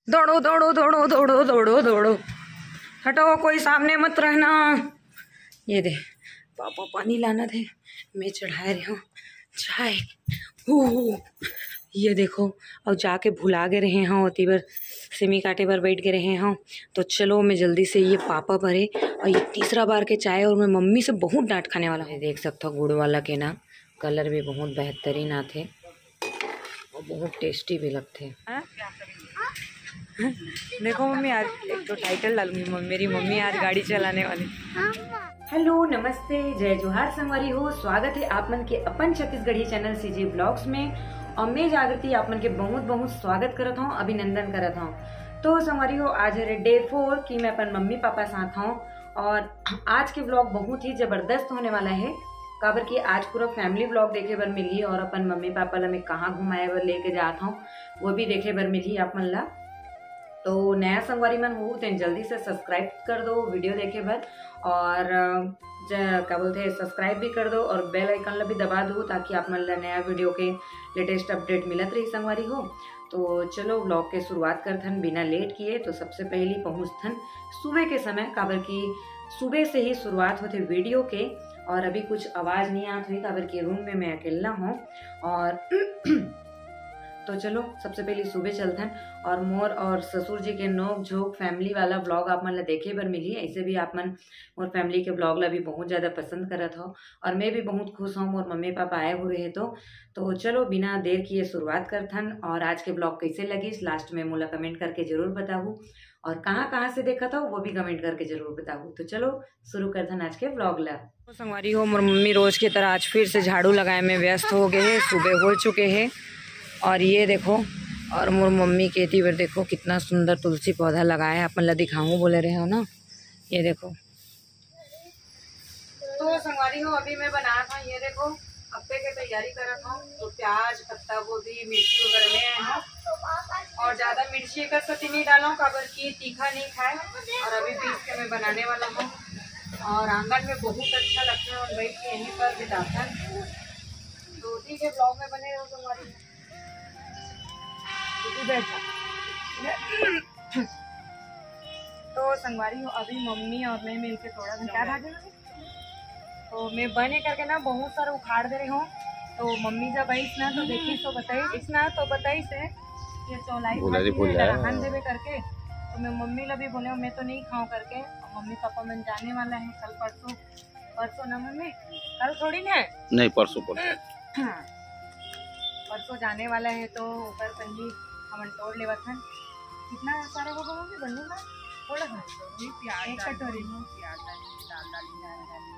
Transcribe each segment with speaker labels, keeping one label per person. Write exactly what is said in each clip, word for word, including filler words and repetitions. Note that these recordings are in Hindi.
Speaker 1: दौड़ो दौड़ो दौड़ो दौड़ो दौड़ो दौड़ो, हटो, कोई सामने मत रहना। ये दे पापा पानी लाना थे, मैं चढ़ा रही हूँ चाय। ये देखो, और जाके भुला के रहे हैं होती बार सेमी काटे पर बैठ के रहे हैं। तो चलो मैं जल्दी से ये पापा भरे, और ये तीसरा बार के चाय, और मैं मम्मी से बहुत डांट खाने वाला है। देख सकता हूँ गुड़ वाला के ना कलर भी बहुत बेहतरीन आते और बहुत टेस्टी भी लगते हैं। देखो मम्मी, आज एक तो टाइटल डालूंगी, मेरी मम्मी आज गाड़ी चलाने वाली। हेलो नमस्ते, जय जोहार संगवारी हो, स्वागत है आप मन के अपन छत्तीसगढ़ी चैनल सीजी ब्लॉग्स में। और मैं जागृति आप मन के बहुत बहुत स्वागत करत हूँ, अभिनंदन करत हूँ। तो संगवारी हो, आज है डे फोर की मैं अपन मम्मी पापा साथ हूँ, और आज के ब्लॉग बहुत ही जबरदस्त होने वाला है। काबर की आज पूरा फैमिली ब्लॉग देखे बर मिली, और अपन मम्मी पापा ला मैं कहाँ घुमाए बर लेके जाता हूँ वो भी देखे बर मिली आप मन ला। तो नया संगवारी मन हो तो जल्दी से सब्सक्राइब कर दो वीडियो देखे बर, और क्या बोलते हैं सब्सक्राइब भी कर दो, और बेल आइकन ला भी दबा दो ताकि आप मन ला नया वीडियो के लेटेस्ट अपडेट मिलत रही संगवारी हो। तो चलो ब्लॉग के शुरुआत करथन बिना लेट किए। तो सबसे पहले पहुँचथन सुबह के समय, काबर की सुबह से ही शुरुआत होते वीडियो के, और अभी कुछ आवाज़ नहीं आती हुई काबर की रूम में मैं अकेला हूँ। और तो चलो सबसे पहले सुबह चलथन, और मोर और ससुर जी के नोक झोंक फैमिली वाला ब्लॉग आप मन ला देखे बर मिली। ऐसे भी आप मन मोर फैमिली के ब्लॉग ला भी बहुत ज़्यादा पसंद करत हो, और मैं भी बहुत खुश हूँ मोर मम्मी पापा आए हुए हैं। तो तो चलो बिना देर किए शुरुआत करथन, और आज के ब्लॉग कैसे लगी लास्ट में मोला कमेंट करके जरूर बताऊँ, और कहाँ कहाँ से देखा था वो भी कमेंट करके जरूर बताऊँ। तो चलो शुरू करथन आज के ब्लॉग ला। तो संगवारी हो, मोर मम्मी रोज की तरह आज फिर से झाड़ू लगाए में व्यस्त हो गए हैं, सुबह हो चुके हैं। और ये देखो, और मोर मम्मी कहती बार देखो कितना सुंदर तुलसी पौधा लगाया है, अपन ला दिखाऊं बोले रहे हो ना, ये देखो। तो संगवारी हो, अभी मैं बना था, ये देखो अप्पे की तैयारी कर रहा हूँ। तो प्याज, पत्ता गोभी, मिर्ची वगैरह ले आए हैं, और ज़्यादा मिर्ची एक सती नहीं डाला हूँ काबर की तीखा नहीं खाए। और अभी पीस के मैं बनाने वाला हूँ, और आंगन में बहुत अच्छा लगता है, और बैठ के यहीं पर बिताता है। तो ठीक है, ब्लॉग में बने रहो संगवारी। तो संगवारी हो, अभी मम्मी और मैं मिलके थोड़ा क्या भाजे, तो मैं बने करके ना बहुत सारा उखाड़ दे रही हूँ। तो मम्मी जब आई ना तो देखी तो बताई इसना तो बताई से ये चौलाई भाजी देवे करके। तो मैं मम्मी ला भी बोले मैं तो नहीं खाऊं करके, और मम्मी पापा मन जाने वाला है कल परसों। परसों ना मम्मी, कल थोड़ी ना,
Speaker 2: नहीं परसों परसों
Speaker 1: हाँ परसों जाने वाला है। तो ऊपर पहली हमन तोड़ लेवत हन। कितना सारा होगा मम्मी बनने का? थोड़ा सा प्याज, एक कटोरी में प्याज डाल डाली डाल डाली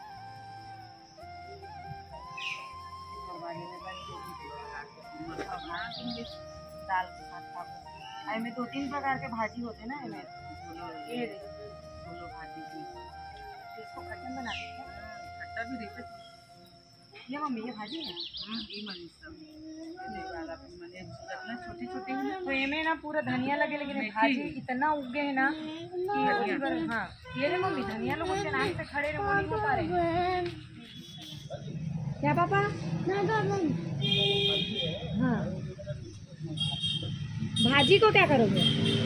Speaker 1: दाल के साथ खाओ। में दो तीन प्रकार के भाजी होते ना, इनमें ये दोनों भाजी की इसको खट्टा बना देते हैं, खट्टा भी देते। ये मम्मी ये भाजी है, छोटी छोटी। तो ये ना पूरा धनिया लगे, लेकिन भाजी इतना उगे है ना कि हाँ ये रे मम्मी धनिया लोगों के नाम से खड़े रहे नहीं बता रहे क्या पापा। हाँ भाजी को क्या करोगे?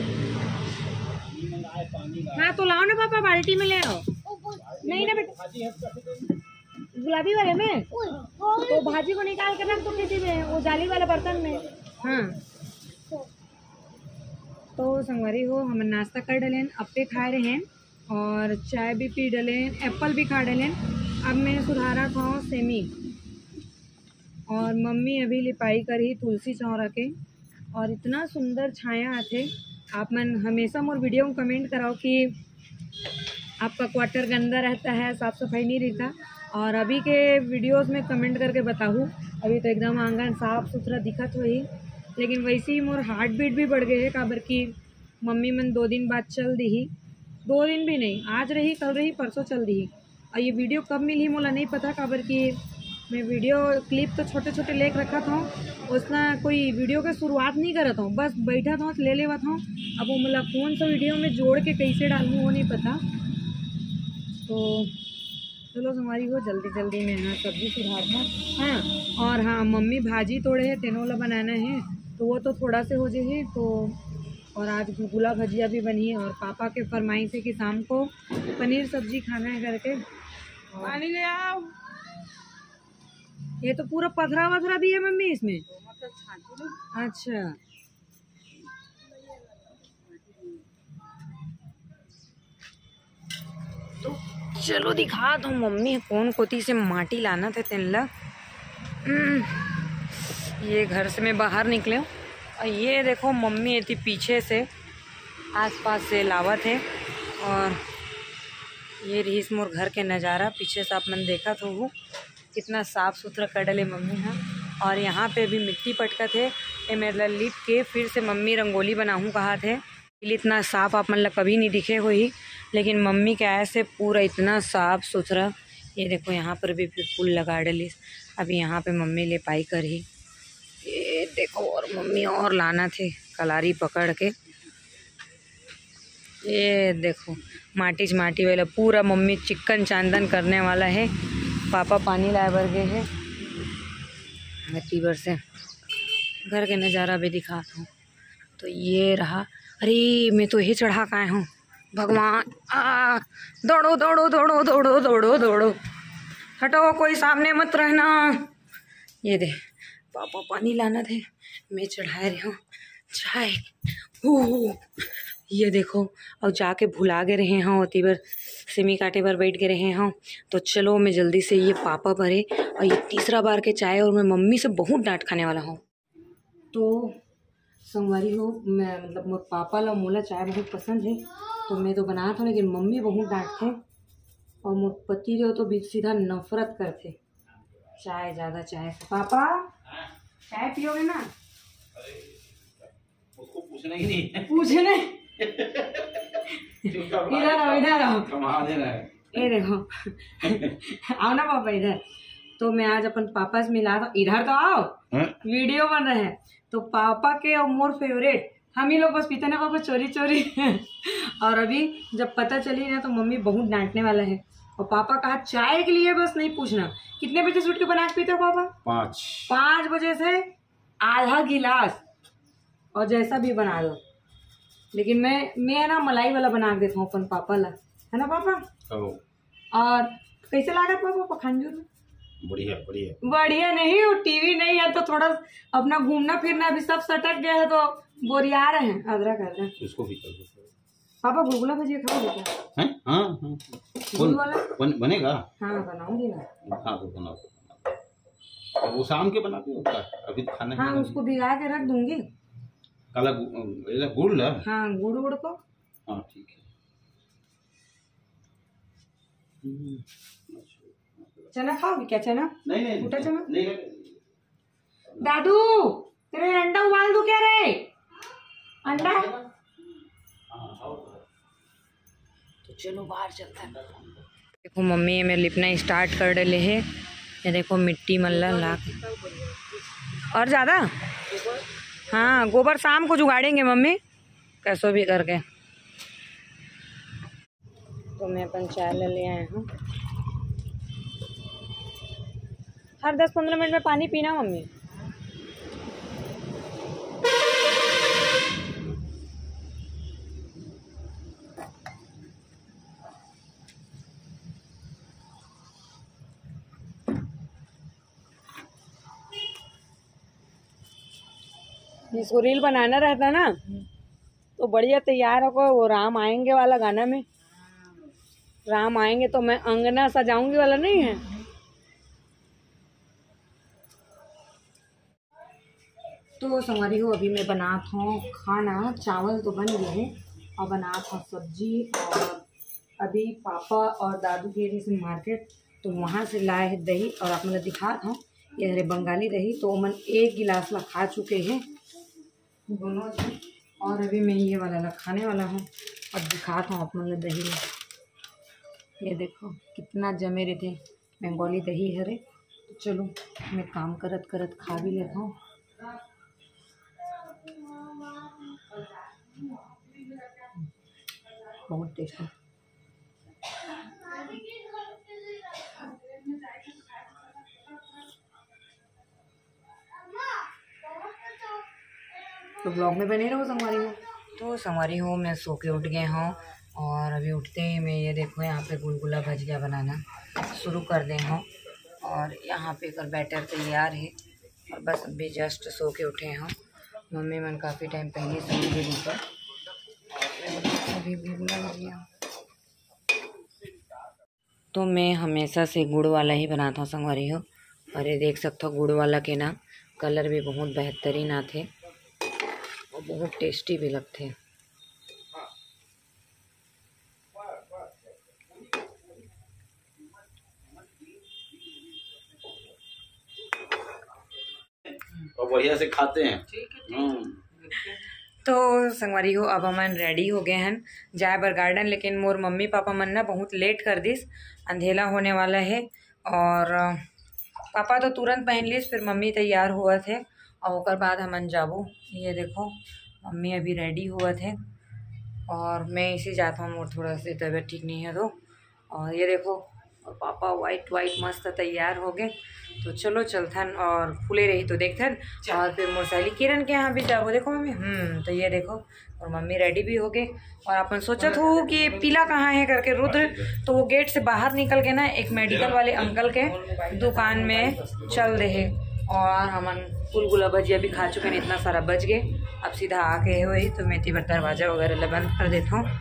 Speaker 1: हाँ तो लाओ ना पापा, बाल्टी में ले आओ। नहीं ना बेटा, गुलाबी वाले में तो भाजी को निकाल कर रख दो किसी में, वो जाली वाला बर्तन में। हाँ तो संगवारी हो, हम नाश्ता कर डले, अप्पे खा रहे हैं, और चाय भी पी डले, एप्पल भी खा डले। अब मैं सुधारा खाऊँ सेमी, और मम्मी अभी लिपाई कर ही तुलसी चौरा के। और इतना सुंदर छाया आते। आप मन हमेशा मोर वीडियो में कमेंट कराओ कि आपका क्वार्टर गंदा रहता है, साफ़ सफाई नहीं रहता। और अभी के वीडियोस में कमेंट करके बताऊँ, अभी तो एकदम आंगन साफ सुथरा दिखत हो ही, लेकिन वैसे ही मोर हार्ट बीट भी बढ़ गए है काबर की मम्मी मन दो दिन बाद चल दी ही, दो दिन भी नहीं, आज रही कल रही परसों चल दी ही। और ये वीडियो कब मिली मोला नहीं पता, काबर की मैं वीडियो क्लिप तो छोटे छोटे लेक रखा था, उसना कोई वीडियो का शुरुआत नहीं करता हूँ, बस बैठा था ले लेवा था। अब वो मतलब कौन सा वीडियो में जोड़ के कैसे डालूँ वो नहीं पता। तो चलो हमारी हो जल्दी जल्दी में हाँ सब्जी सुधारना। हाँ और हाँ मम्मी भाजी तोड़े है, तेनों ला बनाना है, तो वो तो थोड़ा से हो जाए। तो और आज गुलगुला भजिया भी बनी है और पापा के फरमाइश है कि शाम को पनीर सब्जी खाना है करके। पानी ले आओ। ये तो पूरा पथरा वथरा भी है मम्मी इसमें। अच्छा तो चलो दिखा दो मम्मी कौन कोती से माटी लाना थे तेन ला। ये घर से मैं बाहर निकले और ये देखो मम्मी थी पीछे से आसपास से लावत है। और ये रहीस मोर घर के नज़ारा पीछे से आप मैंने देखा तो वो कितना साफ़ सुथरा कर डले मम्मी। हाँ और यहाँ पे भी मिट्टी पटका थे ये मेरा लिप के फिर से मम्मी रंगोली बनाऊँ कहा थे। इतना साफ आप मतलब कभी नहीं दिखे हुई, लेकिन मम्मी के ऐसे पूरा इतना साफ सुथरा। ये देखो यहाँ पर भी फिर फूल लगा डली। अभी यहाँ पे मम्मी ले पाई कर ही ये देखो। और मम्मी और लाना थे कलारी पकड़ के। ये देखो माटी माटी वाला पूरा मम्मी चिकन चांदन करने वाला है। पापा पानी लाए भर गए है मिट्टी भर से। घर के नज़ारा भी दिखाता हूँ। तो ये रहा। अरे मैं तो ये चढ़ा का हूँ भगवान। आ दौड़ो दौड़ो दौड़ो दौड़ो दौड़ो दौड़ो हटो कोई सामने मत रहना। ये दे पापा पानी लाना थे मैं चढ़ा रही हूँ चाय। ओह ये देखो और जाके भुला के रहे हैं होती बार सिमी काटे पर बैठ के रहे हैं। तो चलो मैं जल्दी से ये पापा भरे और ये तीसरा बार के चाय और मैं मम्मी से बहुत डांट खाने वाला हूँ। तो संगवारी हो मैं मतलब मोर पापा ला मोला चाय बहुत पसंद है तो मैं तो बना था, लेकिन मम्मी बहुत डांटते और मोर पति जो तो भी सीधा नफरत करते चाय ज़्यादा चाय से। पापा चाय पियोगे ना?
Speaker 2: उसको पूछना ही नहीं
Speaker 1: पूछने इधर आओ इधर आओ
Speaker 2: कमा दे रहा है।
Speaker 1: ये देखो आओ ना पापा इधर। तो मैं आज अपन पापा से मिला था। इधर तो आओ
Speaker 2: है?
Speaker 1: वीडियो बन रहे हैं। तो पापा के और मोर फेवरेट हम ही लोग बस पीते ना पापा चोरी चोरी और अभी जब पता चली ना तो मम्मी बहुत डांटने वाला है। और पापा कहा चाय के लिए बस नहीं पूछना। कितने बजे से उठ के बना के पीते हो पापा?
Speaker 2: पाँच
Speaker 1: पाँच बजे से आधा गिलास और जैसा भी बना दो। लेकिन मैं मैं ना मलाई वाला बना के देता हूँ अपन पापा ला, है ना पापा? और कैसे लागत पापा पखानजूर में?
Speaker 2: बढ़िया बढ़िया
Speaker 1: बढ़िया नहीं वो टीवी नहीं है तो थोड़ा अपना घूमना फिरना अभी सब सटक गया है तो बोरिया रहे हैं। अदरक अदरक
Speaker 2: इसको भी कर दो
Speaker 1: पापा गुलगुला भजिया खाओगे क्या?
Speaker 2: हैं? हाँ हाँ
Speaker 1: गुल वाला
Speaker 2: बन, बनेगा।
Speaker 1: हाँ बनाऊंगी ना।
Speaker 2: हाँ तो बनाओ तो वो शाम के बनाते हो क्या? अभी तो खाना
Speaker 1: हाँ उसको भिगा के रख दूंगी।
Speaker 2: काला गुड़ ला। हाँ
Speaker 1: गुड़ गुड़ को।
Speaker 2: हाँ ठीक है।
Speaker 1: चना खाओगे क्या? चना
Speaker 2: नहीं नहीं
Speaker 1: फूटा चना
Speaker 2: नहीं।
Speaker 1: दादू तेरे अंडा उबाल दो क्या रे? अंडा तो चलो बाहर चलते हैं। देखो मम्मी में लिपना स्टार्ट कर डले है। ये देखो मिट्टी मल्ला ला और ज़्यादा। हाँ गोबर शाम को जुगाड़ेंगे मम्मी कैसो भी करके। तो मैं अपन चाय ले ले आए हूँ। हर दस पंद्रह मिनट में पानी पीना मम्मी। जिसको रील बनाना रहता ना तो बढ़िया तैयार होकर वो राम आएंगे वाला गाना में राम आएंगे तो मैं अंगना सजाऊंगी वाला नहीं है। तो संगवारी हो अभी मैं बनाता हूँ खाना। चावल तो बन गए हैं और बनाता हूँ सब्जी। और अभी पापा और दादू गए थे मार्केट तो वहाँ से लाए हैं दही और आप मतलब दिखाता हूँ ये हरे बंगाली दही। तो मन एक गिलास ला खा चुके हैं दोनों जी और अभी मैं ये वाला ला खाने वाला हूँ। अब दिखाता हूँ आप मतलब दही में। ये देखो कितना जमे रहते बंगाली दही हरे। तो चलो मैं काम करत करत खा भी लेता हूँ। बहुत टेस्टी। तो ब्लॉग में बने रहो संगवारी में। तो संगवारी हो मैं सो के उठ गए हूँ और अभी उठते ही मैं ये देखो यहाँ पे गुलगुला भजिया बनाना शुरू कर दे हूँ। और यहाँ पे कल बैटर तैयार है और बस अभी जस्ट सो के उठे हैं। मम्मी मन काफ़ी टाइम पहले सो गई ऊपर और अभी गुलगुला भजिया। तो मैं हमेशा से गुड़ वाला ही बनाता हूँ संगवारी हो। और ये देख सकते हो गुड़ वाला के ना कलर भी बहुत बेहतरीन आते और बहुत टेस्टी भी लगते।
Speaker 2: और बढ़िया से खाते हैं।
Speaker 1: तो संगवारी हो अब हम रेडी हो गए हैं जाए बर गार्डन, लेकिन मोर मम्मी पापा मन ना बहुत लेट कर दिस, अंधेला होने वाला है। और पापा तो तुरंत पहन लिस, फिर मम्मी तैयार हुआ थे और उसके बाद हमन जाबो। ये देखो मम्मी अभी रेडी हुआ थे और मैं इसी जाता हूँ, मोर थोड़ा सा तबीयत ठीक नहीं है तो। और ये देखो और पापा वाइट वाइट मस्त तैयार हो गए। तो चलो चलथन और फूले रही तो देखथन और फिर मोर सहेली किरण के यहाँ भी जाबो। देखो मम्मी हम्म तो ये देखो और मम्मी रेडी भी हो गए। और अपन सोचत हो कि पीला कहाँ है करके रुद्र, तो वो गेट से बाहर निकल के ना एक मेडिकल वाले अंकल के दुकान में चल रहे। और हमन गुलगुला भजिया भी खा चुके हैं, इतना सारा बच गए। अब सीधा आके हुई तो मैं तीबर दरवाजा वगैरह बंद कर देता हूँ।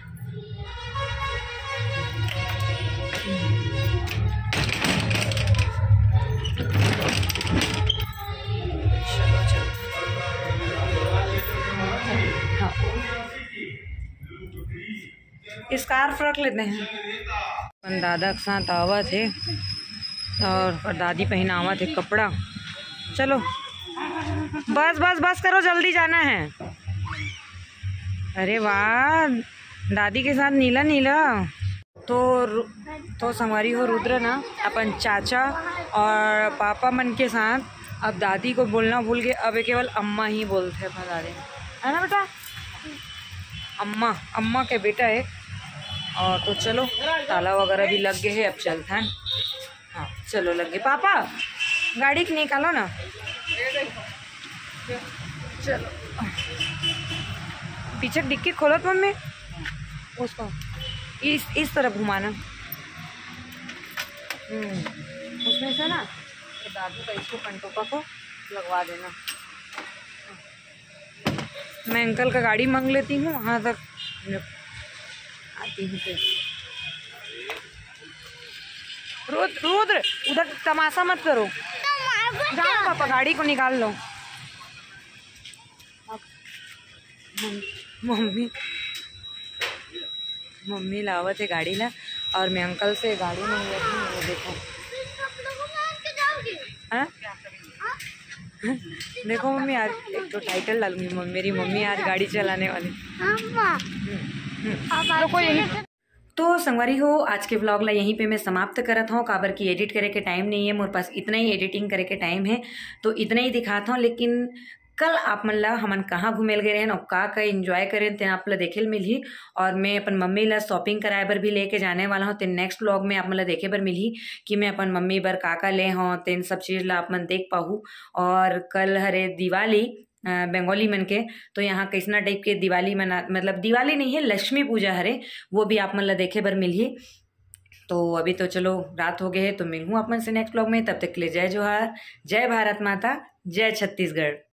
Speaker 1: स्कार्फ रख लेते हैं। अपन दादा के साथ आवा थे और दादी पहनावा थे कपड़ा। चलो बस बस बस करो, जल्दी जाना है। अरे वाह दादी के साथ नीला नीला। तो तो संगवारी हो रुद्र ना अपन चाचा और पापा मन के साथ अब दादी को बोलना भूल गए, अब केवल अम्मा ही बोलते हैं अपना दादी, है ना बेटा? अम्मा अम्मा के बेटा है। और तो चलो ताला वगैरह भी लग गए हैं, अब चलते हैं। हाँ चलो लग गए। पापा गाड़ी निकालो ना, चलो पीछे डिक्की खोलो तो मम्मी, उसको इस इस तरफ घुमाना। हम्म उसमें से ना तो दादू का इसको पंटोपा को लगवा देना। मैं अंकल का गाड़ी मांग लेती हूँ, वहाँ तक आती हूँ। फिर रुद्र रुद्र उधर तमाशा मत करो, जाओ पापा गाड़ी को निकाल लो। मम्मी मम्मी लावत है गाड़ी ला और मैं अंकल से गाड़ी मांग लेती हूँ। वो देखो हाँ देखो मम्मी आज एक तो टाइटल डालूंगी, मेरी मम्मी आज गाड़ी चलाने वाली। रुको यही। तो संगवारी हो आज के व्लॉग ला यहीं पे मैं समाप्त करत हूँ, काबर की एडिट करे के टाइम नहीं है मोरे पास, इतना ही एडिटिंग करे के टाइम है तो इतना ही दिखाता हूँ। लेकिन कल आप मन ला हमन कहाँ घूमेल गए रहन और का का एंजॉय करें तेन आप ला देखे मिलही। और मैं अपन मम्मी ला शॉपिंग कराए बर भी लेके जाने वाला हूँ, तेन नेक्स्ट व्लॉग में आप मन ला देखे बर मिलही कि मैं अपन मम्मी बर का का ले हूँ, तेन सब चीज़ ला आप मन देख पाहूँ। और कल हरे दिवाली बंगाली मन के, तो यहाँ कैसना टाइप के दिवाली मना, मतलब दिवाली नहीं है लक्ष्मी पूजा हरे, वो भी आप मन ला देखे बर मिलही। तो अभी तो चलो रात हो गए है, तो मिलूँ आप मन से नेक्स्ट व्लॉग में। तब तक के लिए जय जोहार, जय भारत माता, जय छत्तीसगढ़।